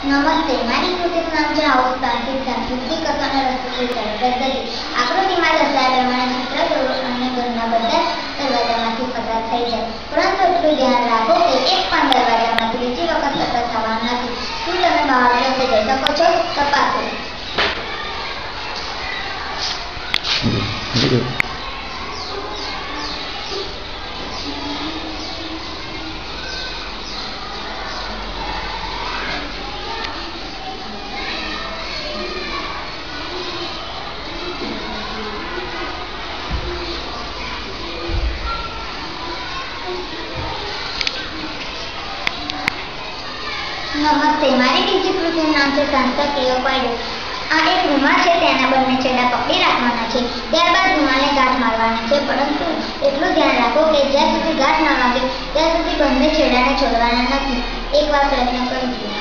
નમસ્તે, મારી કૃતિનું નામ છે હાઉસ પ્લાન્ટિંગ સાંસ્કૃતિક અને રસપ્રદ પદ્ધતિ. આકૃતિમાં દર્શાવ્યા પ્રમાણે ચિત્ર દોરો અને ઘરના બધા દરવાજામાંથી પસાર થઈ જાય. પરંતુ એટલું ધ્યાન રાખો કે એક પણ દરવાજામાંથી બીજી વખત પસાર થવાનું નથી. શું તમે બહાર જઈ શકો છો? તપાસો. નમસ્તે, મારી બીજી કૃતિનું નામ છે સાંસ્કૃતિક પાડો. આ એક રૂમાલ છે, તેના બંને છેડા પકડી રાખવાના છે. ત્યારબાદ રૂમાલને ગાંઠ મારવાની છે, પરંતુ એટલું ધ્યાન રાખો કે જ્યાં સુધી ગાંઠ ન વાગે ત્યાં સુધી બંને છેડાને છોડવાના નથી. એકવાર પ્રયત્ન કરજો.